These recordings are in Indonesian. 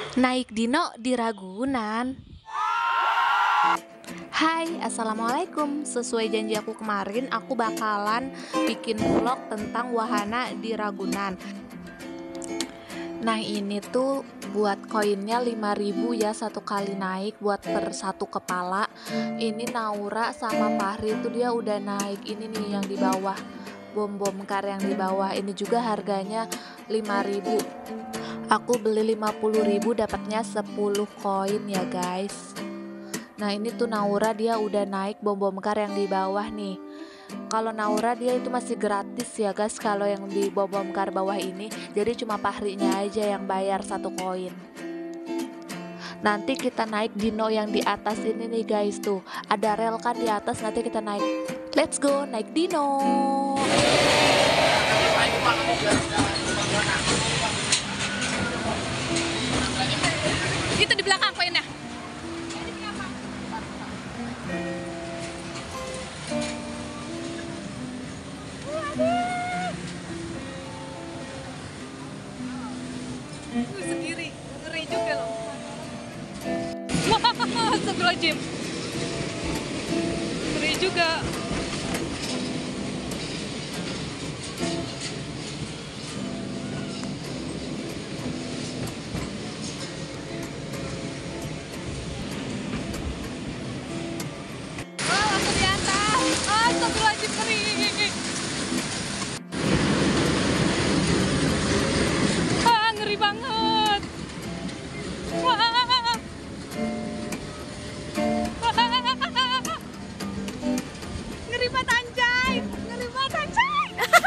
Naik Dino di Ragunan. Hai, assalamualaikum. Sesuai janji aku kemarin, aku bakalan bikin vlog tentang wahana di Ragunan. Nah, ini tuh buat koinnya 5.000 ya, satu kali naik buat per satu kepala. Ini Naura sama Fahri tuh dia udah naik. Ini nih yang di bawah, bom kar yang di bawah. Ini juga harganya 5.000. Aku beli 50.000 dapatnya 10 koin ya guys. Nah, ini tuh Naura dia udah naik bom kar yang di bawah nih. Kalau Naura dia itu masih gratis ya guys, kalau yang di bom kar bawah ini. Jadi cuma Fahrinya aja yang bayar satu koin. Nanti kita naik Dino yang di atas ini nih guys, tuh ada rel kan di atas, nanti kita naik. Let's go naik Dino. Itu di belakang koinnya. Sendiri, ngeri juga loh. Astagfirullahaladzim. Ngeri juga. Langsung di atas. Astagfirullahaladzim, ngeri. Ngeri banget. Ngeri banget anjay. Ngeri banget anjay.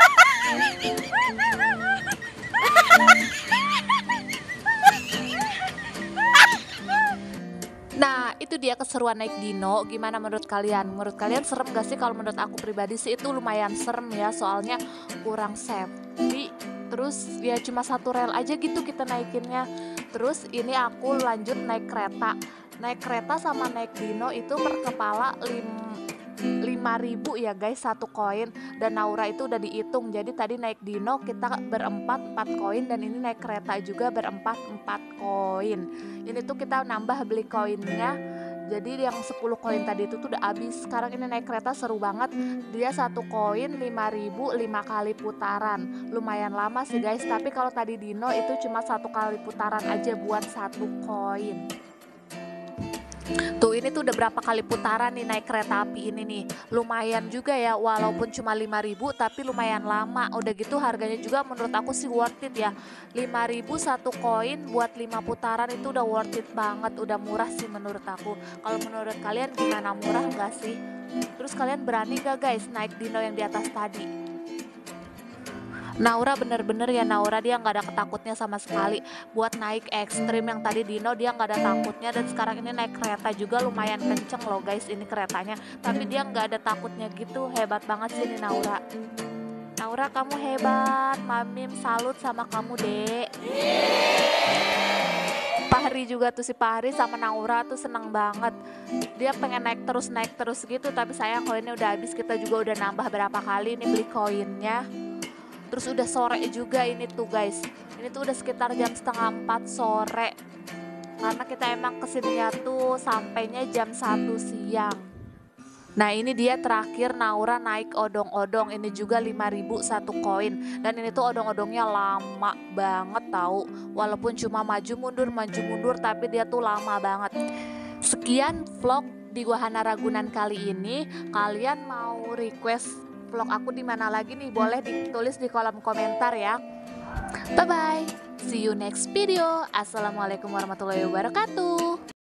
Nah, itu dia keseruan naik Dino. Gimana menurut kalian? Menurut kalian serem gak sih? Kalau menurut aku pribadi sih itu lumayan serem ya, soalnya kurang safety. Terus ya cuma satu rel aja gitu kita naikinnya. Terus ini aku lanjut naik kereta. Naik kereta sama naik Dino itu per kepala 5.000 ya guys, satu koin. Dan Naura itu udah dihitung. Jadi tadi naik Dino kita berempat 4 koin, dan ini naik kereta juga berempat 4 koin. Ini tuh kita nambah beli koinnya. Jadi yang 10 koin tadi itu tuh udah habis. Sekarang ini naik kereta seru banget. Dia satu koin 5.000 5 kali putaran. Lumayan lama sih guys. Tapi kalau tadi Dino itu cuma satu kali putaran aja buat satu koin. Tuh ini tuh udah berapa kali putaran nih naik kereta api ini nih. Lumayan juga ya, walaupun cuma 5.000 tapi lumayan lama. Udah gitu harganya juga menurut aku sih worth it ya. 5.000 satu koin buat 5 putaran itu udah worth it banget. Udah murah sih menurut aku. Kalau menurut kalian gimana, murah gak sih? Terus kalian berani gak guys naik Dino yang di atas tadi? Naura bener-bener ya, Naura dia nggak ada ketakutnya sama sekali. Buat naik ekstrim yang tadi Dino dia nggak ada takutnya. Dan sekarang ini naik kereta juga lumayan kenceng loh guys ini keretanya. Tapi dia nggak ada takutnya gitu. Hebat banget sih ini Naura. Naura kamu hebat. Mamim salut sama kamu dek. Fahri juga tuh, si Fahri sama Naura tuh seneng banget. Dia pengen naik terus gitu. Tapi sayang koinnya udah habis. Kita juga udah nambah berapa kali nih beli koinnya. Terus udah sore juga ini tuh guys. Ini tuh udah sekitar jam setengah 4 sore. Karena kita emang kesininya tuh sampainya jam 1 siang. Nah ini dia terakhir Naura naik odong-odong. Ini juga 5.000 satu koin. Dan ini tuh odong-odongnya lama banget tahu. Walaupun cuma maju mundur tapi dia tuh lama banget. Sekian vlog di Wahana Ragunan kali ini. Kalian mau request vlog aku di mana lagi nih? Boleh ditulis di kolom komentar ya. Bye bye. See you next video. Assalamualaikum warahmatullahi wabarakatuh.